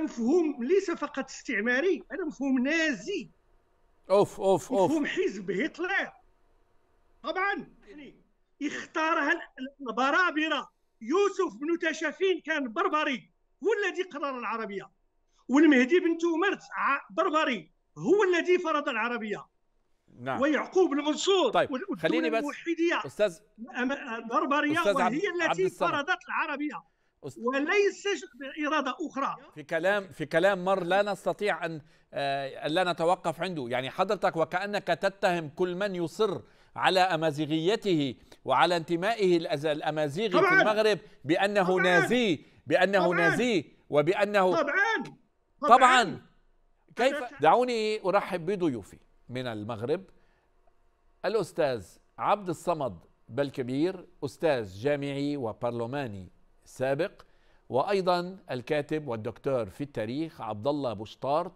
مفهوم ليس فقط استعماري، هذا مفهوم نازي، اوف اوف اوف. مفهوم حزب هتلر. طبعا يعني اختارها البرابره. يوسف بن تاشفين كان بربري، هو الذي قرر العربيه، والمهدي بن تومرت بربري هو الذي فرض العربيه، نعم. ويعقوب المنصور طيب والدوله خليني بس الموحديه استاذ بربريه، استاذ وهي عبد التي الصمد، فرضت العربيه وليس بإرادة أخرى. في كلام مر لا نستطيع أن لا نتوقف عنده. يعني حضرتك وكأنك تتهم كل من يصر على أمازيغيته وعلى انتمائه الأمازيغي في طبعا المغرب بأنه طبعا نازي، بأنه طبعا نازي وبأنه طبعا طبعا. طبعا. كيف؟ دعوني أرحب بضيوفي من المغرب. الأستاذ عبد الصمد بالكبير، أستاذ جامعي وبرلماني سابق، وأيضا الكاتب والدكتور في التاريخ عبد الله بوشطارت،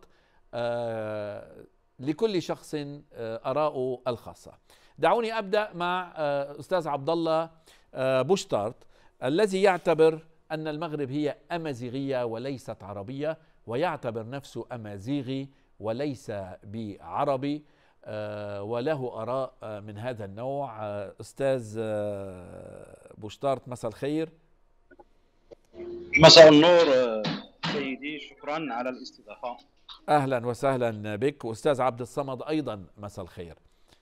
لكل شخص آراءه الخاصة. دعوني أبدأ مع أستاذ عبد الله بوشطارت، الذي يعتبر أن المغرب هي أمازيغية وليست عربية، ويعتبر نفسه أمازيغي وليس بعربي، وله آراء من هذا النوع. أستاذ بوشطارت، مساء الخير. مساء النور سيدي، شكرا على الاستضافة. أهلا وسهلا بك. وأستاذ عبد الصمد أيضا مساء الخير.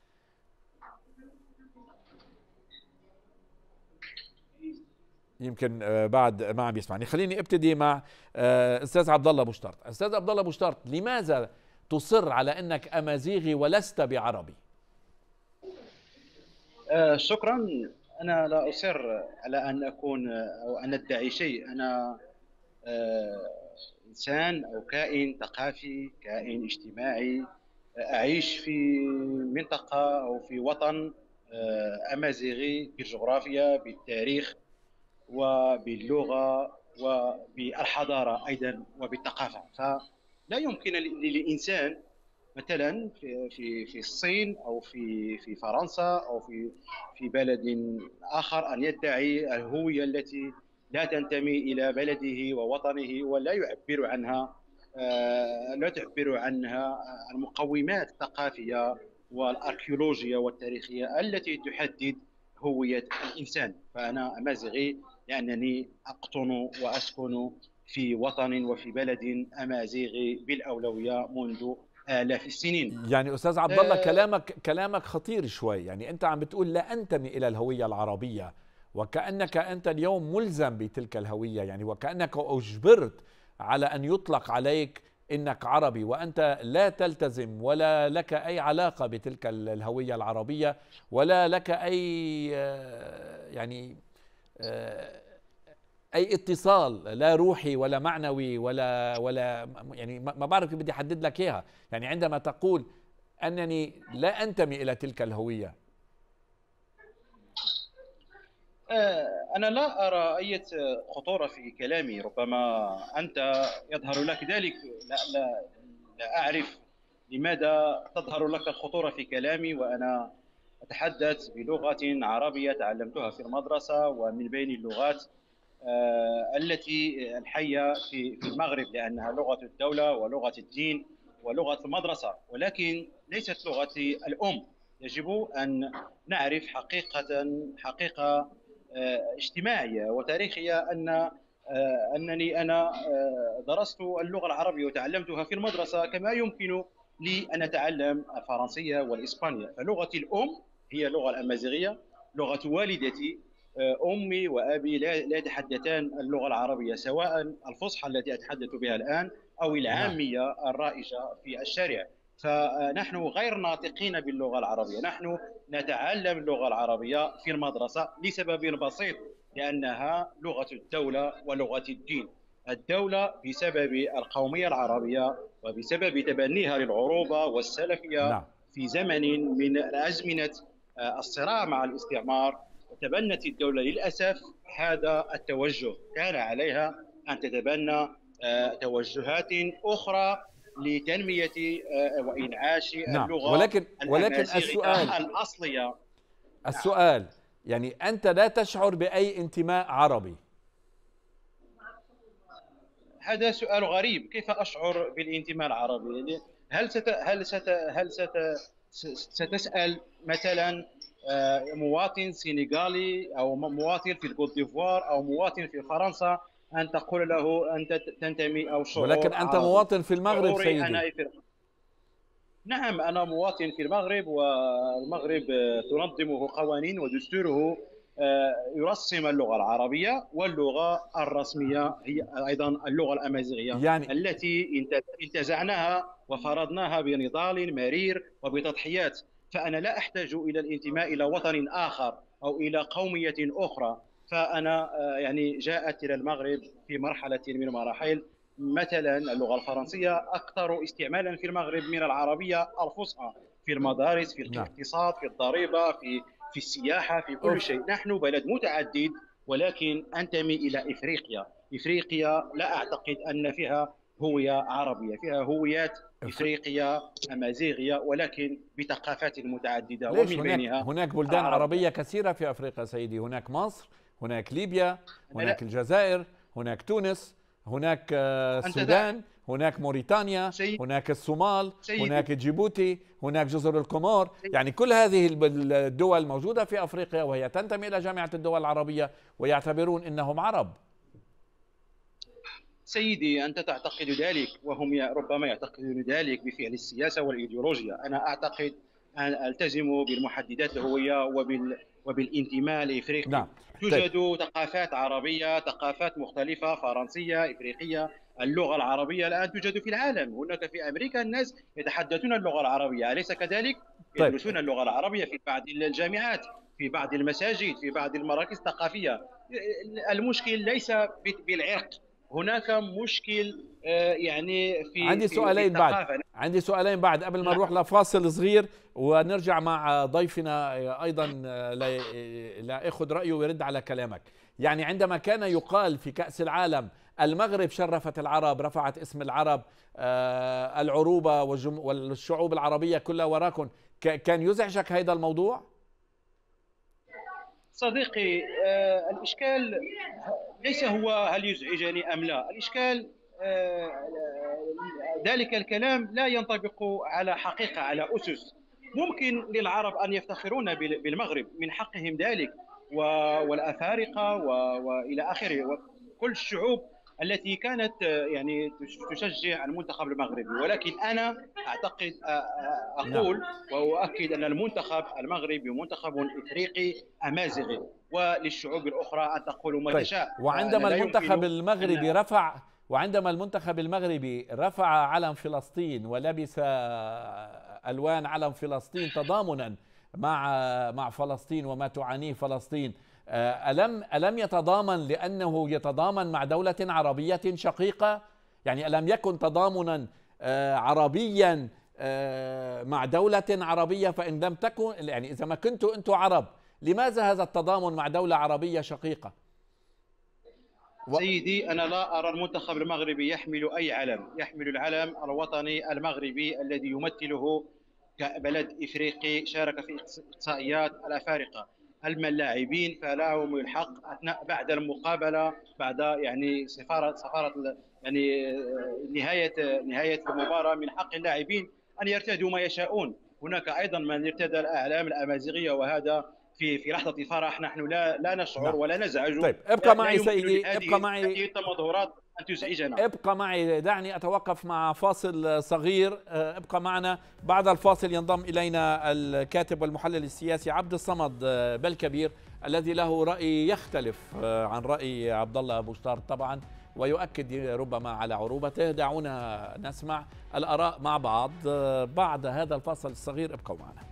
يمكن بعد ما عم يسمعني. خليني ابتدي مع أستاذ عبد الله بوشطارت. أستاذ عبد الله بوشطارت، لماذا تصر على أنك أمازيغي ولست بعربي؟ شكرا. أنا لا أصر على أن أكون أو أن أدعي شيء. أنا إنسان أو كائن ثقافي، كائن اجتماعي، أعيش في منطقة أو في وطن أمازيغي بالجغرافيا، بالتاريخ وباللغة وبالحضارة أيضا وبالثقافة. فلا يمكن للإنسان مثلا في الصين او في فرنسا او في بلد اخر ان يدعي الهويه التي لا تنتمي الى بلده ووطنه، ولا يعبر عنها لا تعبر عنها المقومات الثقافيه والاركيولوجيه والتاريخيه التي تحدد هويه الانسان. فانا امازيغي لانني اقطن واسكن في وطن وفي بلد امازيغي بالاولويه منذ آلاف السنين. يعني أستاذ عبد الله، كلامك خطير شوي. يعني أنت عم بتقول لا أنتمي إلى الهوية العربية، وكأنك أنت اليوم ملزم بتلك الهوية، يعني وكأنك أجبرت على أن يطلق عليك إنك عربي، وأنت لا تلتزم ولا لك أي علاقة بتلك الهوية العربية، ولا لك أي يعني اي اتصال، لا روحي ولا معنوي ولا يعني ما بعرف كيف بدي احدد لك اياها. يعني عندما تقول انني لا انتمي الى تلك الهويه. أنا لا أرى أي خطورة في كلامي. ربما أنت يظهر لك ذلك. لا أعرف لماذا تظهر لك الخطورة في كلامي وأنا أتحدث بلغة عربية تعلمتها في المدرسة، ومن بين اللغات التي الحية في المغرب، لأنها لغة الدولة ولغة الدين ولغة المدرسة، ولكن ليست لغتي الأم. يجب أن نعرف حقيقة اجتماعية وتاريخية أنني أنا درست اللغة العربية وتعلمتها في المدرسة، كما يمكن لي أن أتعلم الفرنسية والإسبانية. فلغتي الأم هي اللغة الأمازيغية. لغة والدتي أمي وأبي لا يتحدثان اللغة العربية، سواء الفصحى التي أتحدث بها الآن أو العامية الرائجة في الشارع. فنحن غير ناطقين باللغة العربية. نحن نتعلم اللغة العربية في المدرسة لسبب بسيط، لأنها لغة الدولة ولغة الدين. الدولة بسبب القومية العربية وبسبب تبنيها للعروبة والسلفية نعم. في زمن من أزمنة الصراع مع الاستعمار، تبنت الدولة للأسف هذا التوجه. كان عليها أن تتبنى توجهات أخرى لتنمية وإنعاش نعم. اللغة ولكن الأمازيغية الأصلية. السؤال يعني أنت لا تشعر بأي انتماء عربي؟ هذا سؤال غريب. كيف أشعر بالانتماء العربي؟ يعني هل ستسأل مثلا مواطن سنغالي أو مواطن في الكوت ديفوار أو مواطن في فرنسا أن تقول له أنت تنتمي أو شعور ولكن أنت عربي؟ مواطن في المغرب شعوري سيدي. نعم، أنا مواطن في المغرب، والمغرب تنظمه قوانين ودستوره يرسم اللغة العربية، واللغة الرسمية هي أيضا اللغة الأمازيغية يعني التي انتزعناها وفرضناها بنضال مرير وبتضحيات. فأنا لا أحتاج إلى الانتماء إلى وطن آخر أو إلى قومية أخرى. فأنا يعني جاءت إلى المغرب في مرحلة من المراحل. مثلا اللغة الفرنسية أكثر استعمالا في المغرب من العربية الفصحى، في المدارس، في نعم. الاقتصاد، في الضريبة، في السياحة، في كل شيء. نحن بلد متعدد، ولكن أنتمي إلى إفريقيا. إفريقيا لا أعتقد أن فيها هوية عربية، فيها هويات إفريقية أمازيغية، ولكن بثقافات متعددة، ليش؟ ومن بينها هناك بلدان عربية كثيرة في أفريقيا سيدي. هناك مصر، هناك ليبيا، هناك الجزائر، هناك تونس، هناك السودان، هناك موريتانيا، هناك الصومال، هناك جيبوتي، هناك جزر القمور. يعني كل هذه الدول موجودة في أفريقيا، وهي تنتمي إلى جامعة الدول العربية ويعتبرون أنهم عرب. سيدي، أنت تعتقد ذلك، وهم ربما يعتقدون ذلك بفعل السياسة والإيديولوجيا. أنا أعتقد أن ألتزم بالمحددات الهوية وبالانتماء الإفريقي. نعم. توجد ثقافات عربية، ثقافات مختلفة، فرنسية، إفريقية. اللغة العربية الآن توجد في العالم. هناك في أمريكا الناس يتحدثون اللغة العربية، أليس كذلك؟ يدرسون اللغة العربية في بعض الجامعات، في بعض المساجد، في بعض المراكز الثقافية. المشكل ليس بالعرق، هناك مشكل يعني عندي سؤالين بعد قبل ما نروح لفاصل صغير ونرجع مع ضيفنا أيضا لا أخذ رأيه ويرد على كلامك. يعني عندما كان يقال في كأس العالم المغرب شرفت العرب، رفعت اسم العرب، العروبة والشعوب العربية كلها وراكم، كان يزعجك هذا الموضوع؟ صديقي، الإشكال ليس هو هل يزعجني أم لا. الإشكال ذلك الكلام لا ينطبق على حقيقة، على أسس. ممكن للعرب أن يفتخرون بالمغرب، من حقهم ذلك، والأفارقة وإلى آخره، وكل الشعوب التي كانت يعني تشجع المنتخب المغربي. ولكن أنا أعتقد أقول وأؤكد أن المنتخب المغربي منتخب إفريقي أمازيغي، وللشعوب الأخرى أن تقول ما تشاء. وعندما المنتخب المغربي رفع علم فلسطين ولبس ألوان علم فلسطين تضامنا مع فلسطين وما تعانيه فلسطين، ألم يتضامن لأنه يتضامن مع دولة عربية شقيقة؟ يعني ألم يكن تضامنا عربيا مع دولة عربية؟ فإن لم تكن، يعني إذا ما كنتوا أنتم عرب، لماذا هذا التضامن مع دولة عربية شقيقة؟ سيدي، أنا لا أرى المنتخب المغربي يحمل أي علم، يحمل العلم الوطني المغربي الذي يمثله كبلد إفريقي شارك في إقصائيات الأفارقة. أما اللاعبين فلهم الحق أثناء بعد المقابلة، بعد يعني سفارة يعني نهاية المباراة، من حق اللاعبين أن يرتدوا ما يشاءون. هناك أيضا من ارتدى الأعلام الأمازيغية، وهذا في لحظة فرح نحن لا نشعر ولا نزعج. طيب ابقى معي سيدي، ابقى معي. هذه التظاهرات أن تزعجنا. ابقى معي، دعني أتوقف مع فاصل صغير. ابقى معنا. بعد الفاصل ينضم إلينا الكاتب والمحلل السياسي عبد الصمد بالكبير، الذي له رأي يختلف عن رأي عبد الله أبو شطار طبعا، ويؤكد ربما على عروبته. دعونا نسمع الآراء مع بعض بعد هذا الفاصل الصغير. ابقوا معنا.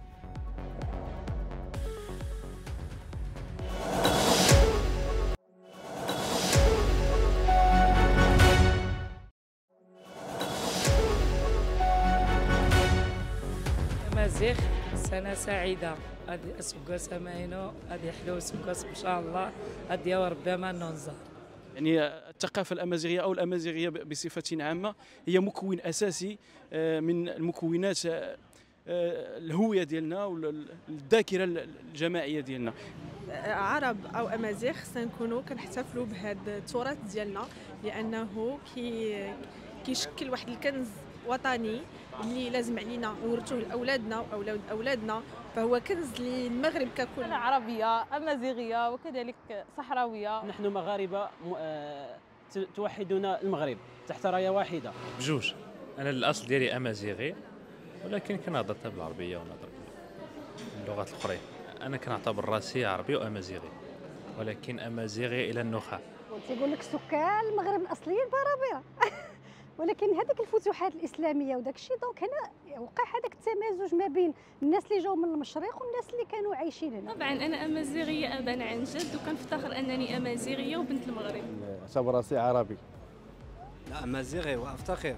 أمازيغ سنة سعيدة، هذه سوكا سماينو، هذه حلو سوكا إن شاء الله، هذه وربما ننظر. يعني الثقافة الأمازيغية أو الأمازيغية بصفة عامة هي مكون أساسي من المكونات الهوية ديالنا والذاكرة الجماعية ديالنا. عرب او امازيغ سنكونوا كنحتفلوا بهذا التراث ديالنا لانه كيشكل واحد الكنز وطني اللي لازم علينا نورثوه لاولادنا واولاد اولادنا، فهو كنز للمغرب ككل. أنا عربية أمازيغية وكذلك صحراوية. نحن مغاربة توحدنا المغرب تحت راية واحدة. بجوج، أنا الأصل ديالي أمازيغي، ولكن كنهضر حتى بالعربية ونهضر باللغات الأخرى. أنا كنعتبر راسي عربي وأمازيغي، ولكن أمازيغي إلى النخاع. تيقول لك سكان المغرب الأصليين برابرة ولكن هذيك الفتوحات الإسلامية وداك الشيء دونك هنا وقع هذاك التمازج ما بين الناس اللي جاوا من المشرق والناس اللي كانوا عايشين هنا. طبعا أنا أمازيغية أبا عن جد، وكنفتخر أنني أمازيغية وبنت المغرب. اعتبر راسي عربي. لا أمازيغي وأفتخر.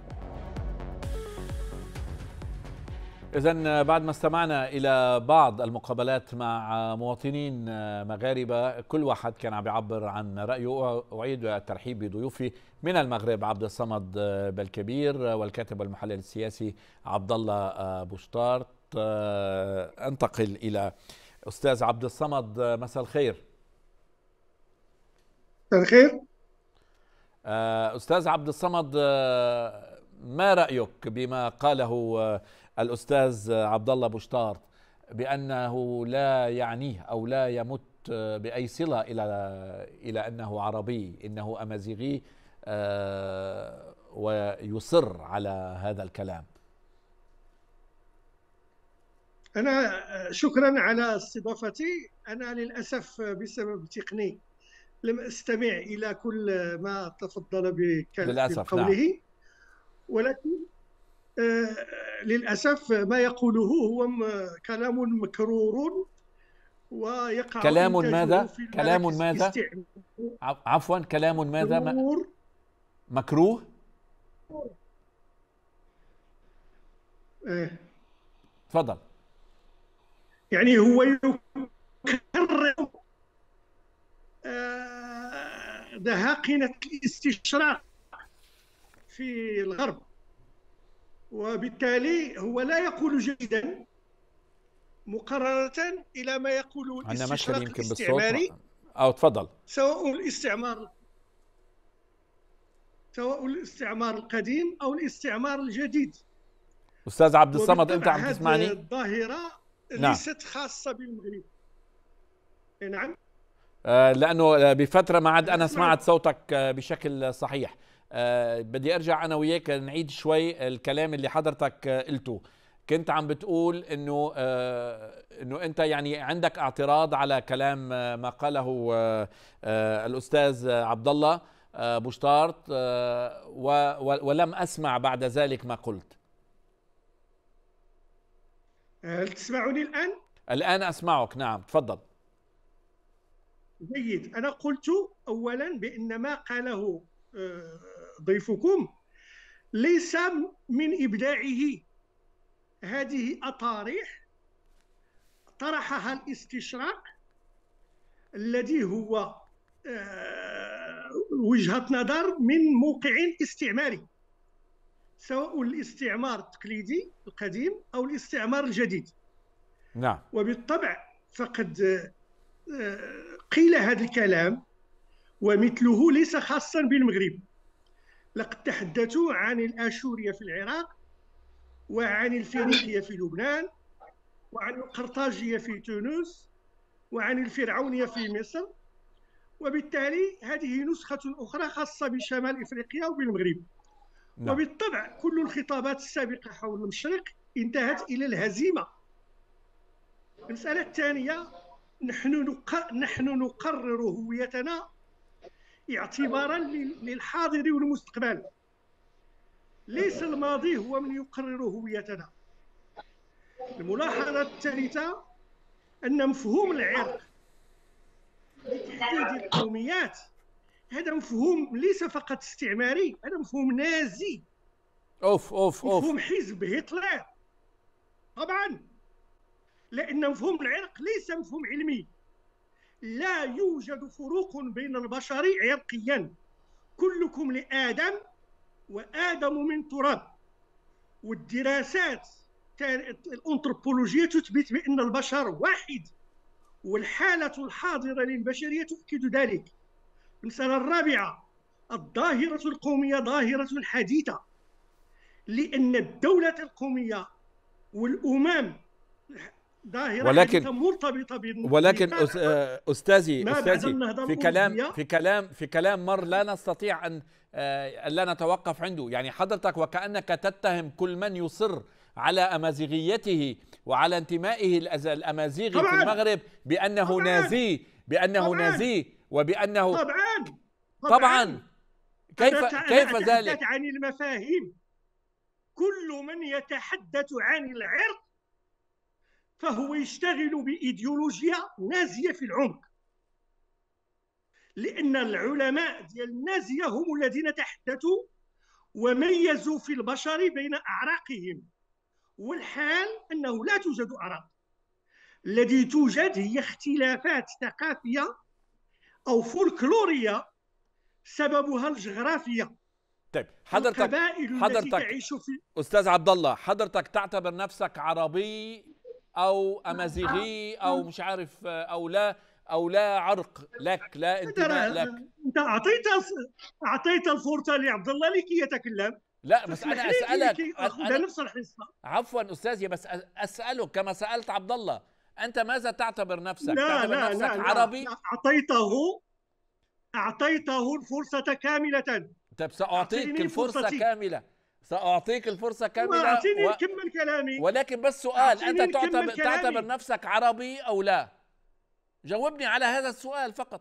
إذن بعد ما استمعنا إلى بعض المقابلات مع مواطنين مغاربة، كل واحد كان عم يعبر عن رأيه. أعيد الترحيب بضيوفي من المغرب عبد الصمد بالكبير والكاتب والمحلل السياسي عبد الله بوشطارت. أنتقل إلى أستاذ عبد الصمد، مساء الخير. مساء الخير. أستاذ عبد الصمد، ما رأيك بما قاله الأستاذ عبد الله بوشطارت بأنه لا يعنيه أو لا يمت بأي صلة إلى أنه عربي، إنه أمازيغي، ويصر على هذا الكلام؟ أنا شكرا على استضافتي. أنا للأسف بسبب تقني لم أستمع إلى كل ما تفضل بقوله، ولكن للأسف ما يقوله هو كلام مكرور ويقع كلام ماذا؟ كلام ماذا؟ عفوا، كلام ماذا؟ مكروه؟ تفضل. يعني هو يكرر دهاقنة الاستشراق في الغرب، وبالتالي هو لا يقول جيدا مقارنة إلى ما يقوله الاستشراق الاستعماري. أو تفضل. سواء الاستعمار القديم أو الاستعمار الجديد. أستاذ عبد الصمد، أنت عم تسمعني؟ الظاهرة ليست خاصة بالمغرب. نعم. لأنه بفترة ما عاد أنا سمعت صوتك بشكل صحيح. بدي أرجع أنا وياك نعيد شوي الكلام اللي حضرتك قلته. كنت عم بتقول إنه أنت يعني عندك اعتراض على كلام ما قاله الأستاذ عبد الله بوشطارت، ولم أسمع بعد ذلك ما قلت. هل تسمعني الآن؟ الآن أسمعك، نعم، تفضل. جيد. أنا قلت أولا بأن ما قاله ضيفكم ليس من إبداعه. هذه أطارح طرحها الاستشراق الذي هو وجهة نظر من موقع استعماري، سواء الاستعمار التقليدي القديم أو الاستعمار الجديد. نعم. وبالطبع فقد قيل هذا الكلام ومثله ليس خاصا بالمغرب. لقد تحدثوا عن الآشورية في العراق، وعن الفينيقية في لبنان، وعن القرطاجية في تونس، وعن الفرعونية في مصر، وبالتالي هذه نسخة أخرى خاصة بشمال إفريقيا وبالمغرب. وبالطبع كل الخطابات السابقة حول المشرق انتهت إلى الهزيمة. المسألة الثانية، نحن نقرر هويتنا اعتبارا للحاضر والمستقبل، ليس الماضي هو من يقرر هويتنا. الملاحظة الثالثة أن مفهوم العرق لتحديد القوميات هذا مفهوم ليس فقط استعماري، هذا مفهوم نازي. مفهوم حزب هتلر طبعا، لأن مفهوم العرق ليس مفهوم علمي. لا يوجد فروق بين البشر عرقيا، كلكم لآدم وآدم من تراب. والدراسات الأنثروبولوجية تثبت بأن البشر واحد، والحالة الحاضرة للبشرية تؤكد ذلك. المسألة الرابعة، الظاهرة القومية ظاهرة حديثة، لأن الدولة القومية والأمم ظاهرة حديثة مرتبطة ولكن أستاذي في كلام مر لا نستطيع أن لا نتوقف عنده. يعني حضرتك وكأنك تتهم كل من يصر على أمازيغيته وعلى انتمائه الأمازيغي في المغرب بأنه نازي، نازي، وبأنه طبعا كيف ذلك؟ عن المفاهيم. كل من يتحدث عن العرق فهو يشتغل بإيديولوجيا نازية في العمق، لأن العلماء ديال النازية هم الذين تحدثوا وميزوا في البشر بين أعراقهم، والحال أنه لا توجد أعراق. الذي توجد هي اختلافات ثقافية أو فولكلورية سببها الجغرافية. طيب حضرتك أستاذ عبد الله، حضرتك تعتبر نفسك عربي أو أمازيغي أو مش عارف أو لا عرق لك، لا انتماء لك؟ أنت أعطيت الفرصة لعبد الله لكي يتكلم. لا بس أنا أسألك أنا نفس الحصة. عفوا أستاذي، بس أسألك كما سألت عبد الله، أنت ماذا تعتبر نفسك؟ لا نفسك عربي؟ أعطيته الفرصة كاملة. طيب سأعطيك الفرصة كاملة، سأعطيك الفرصة كاملة أعطيني نكمل كلامي. ولكن بس سؤال، أنت تعتبر نفسك عربي أو لا؟ جاوبني على هذا السؤال فقط.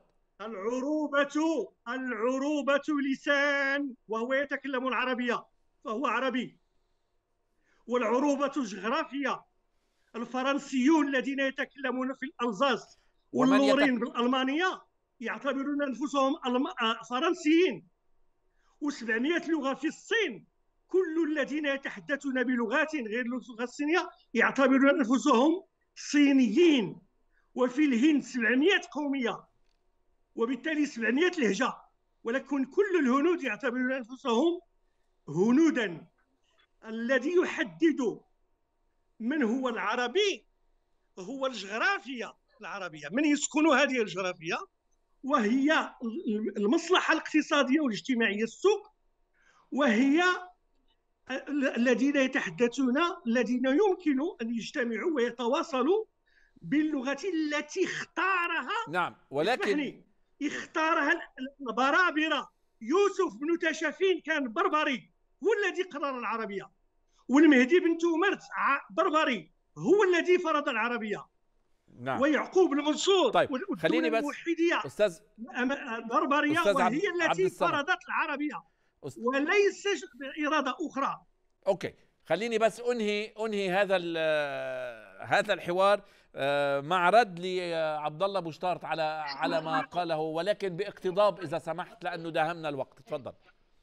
العروبة لسان، وهو يتكلم العربية فهو عربي، والعروبة جغرافية. الفرنسيون الذين يتكلمون في الألزاس واللورين بالألمانية يعتبرون أنفسهم فرنسيين، و700 لغة في الصين. كل الذين يتحدثون بلغات غير اللغة الصينية يعتبرون أنفسهم صينيين. وفي الهند 700 قومية وبالتالي 700 لهجة، ولكن كل الهنود يعتبرون أنفسهم هنودا. الذي يحدد من هو العربي هو الجغرافيا العربية، من يسكن هذه الجغرافيا، وهي المصلحة الاقتصادية والاجتماعية، السوق، وهي الذين يتحدثون، الذين يمكن أن يجتمعوا ويتواصلوا باللغة التي اختارها. نعم، ولكن اختارها البرابرة. يوسف بن تاشفين كان بربري، هو الذي قرر العربية، والمهدي بن تومرت بربري هو الذي فرض العربية. نعم. ويعقوب المنصور. طيب خليني بس أستاذ بربرية وهي التي فرضت العربية وليس بإرادة أخرى. أوكي، خليني بس أنهي هذا الحوار مع رد لعبد الله بوشطارت على ما قاله، ولكن باقتضاب إذا سمحت لأنه داهمنا الوقت. تفضل.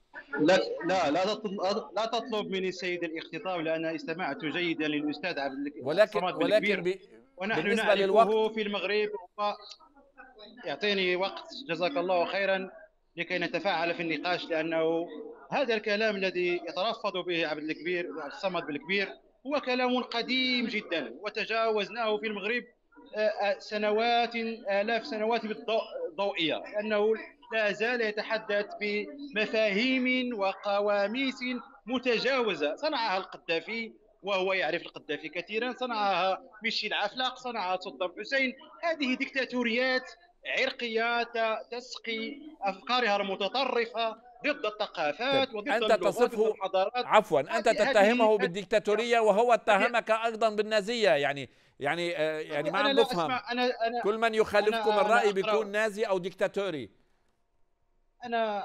لا تطلب مني السيد الاختطاف، لأن استمعت جيدا للأستاذ عبد ولكن ونحن بالنسبة للوقت في المغرب. يعطيني وقت جزاك الله خيرا لكي نتفاعل في النقاش، لأنه هذا الكلام الذي يترفض به عبد الصمد بالكبير هو كلام قديم جدا، وتجاوزناه في المغرب سنوات، آلاف سنوات بالضوئية، لأنه لا زال يتحدث بمفاهيم وقواميس متجاوزة صنعها القذافي وهو يعرف القذافي كثيرا، صنعها ميشيل عفلاق، صنعها صدام حسين. هذه ديكتاتوريات عرقية تسقي أفكارها المتطرفة ضد الثقافات وضد اللغات والحضارات. عفوا، أنت تتهمه بالديكتاتورية وهو اتهمك أيضا بالنازية. يعني ما عم بفهم. كل من يخالفكم الرأي بيكون نازي أو ديكتاتوري. أنا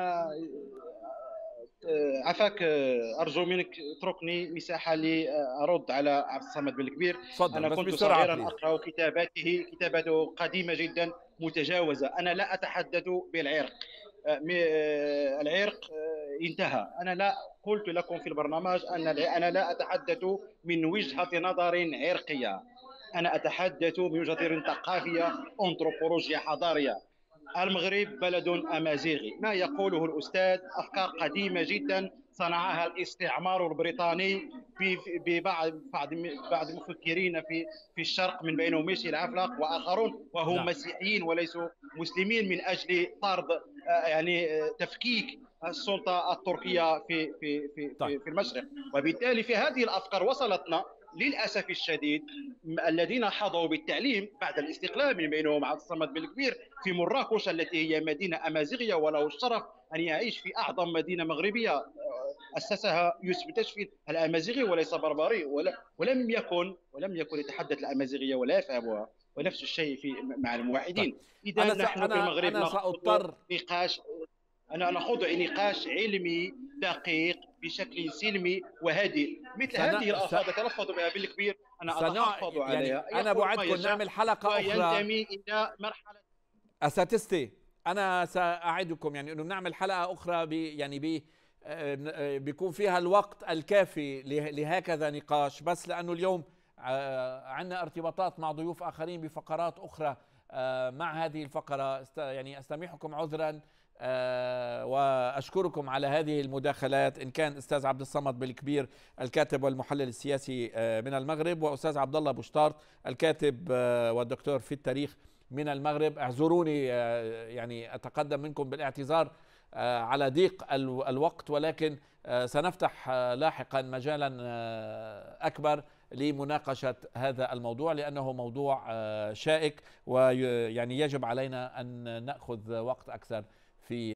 عفاك، أرجو منك اتركني مساحة لأرد على عبد الصمد بالكبير. أنا كنت صغيرا أقرأ كتاباته قديمة جدا متجاوزة. أنا لا أتحدث بالعرق، العرق انتهى. أنا لا قلت لكم في البرنامج أنا لا أتحدث من وجهة نظر عرقية، أنا أتحدث من وجهة نظر ثقافية، أنثروبولوجيا حضارية. المغرب بلد أمازيغي. ما يقوله الأستاذ أفكار قديمة جدا صنعها الاستعمار البريطاني بعض المفكرين في الشرق، من بينهم ميشيل العفلق واخرون، وهم مسيحيين وليسوا مسلمين، من اجل طرد يعني تفكيك السلطه التركيه في المشرق. وبالتالي في هذه الافكار وصلتنا للاسف الشديد الذين حظوا بالتعليم بعد الاستقلال، من بينهم عبد الصمد بالكبير في مراكش التي هي مدينه امازيغيه، وله الشرف ان يعيش في اعظم مدينه مغربيه اسسها يوسف تشفين الامازيغي وليس بربري، ولم يكن يتحدث الامازيغيه ولا يفهمها، ونفس الشيء مع الموحدين. اذا نحن في المغرب نخوض نقاش علمي دقيق بشكل سلمي وهادئ. مثل هذه الألفاظ تلفظ بها بالكبير أنا أتحفظ عليها. أنا بوعدكم نعمل حلقة أخرى وينتمي إلى مرحلة. أساتذتي أنا سأعدكم يعني أنه نعمل حلقة أخرى بيكون فيها الوقت الكافي لهكذا نقاش، بس لأنه اليوم عندنا ارتباطات مع ضيوف آخرين بفقرات أخرى. مع هذه الفقرة يعني أستميحكم عذرا، وأشكركم على هذه المداخلات، إن كان أستاذ عبد الصمد بالكبير الكاتب والمحلل السياسي من المغرب، وأستاذ عبد الله بوشطارط الكاتب والدكتور في التاريخ من المغرب. اعذروني يعني أتقدم منكم بالاعتذار على ضيق الوقت، ولكن سنفتح لاحقا مجالا أكبر لمناقشة هذا الموضوع، لأنه موضوع شائك، ويعني يجب علينا أن نأخذ وقت أكثر في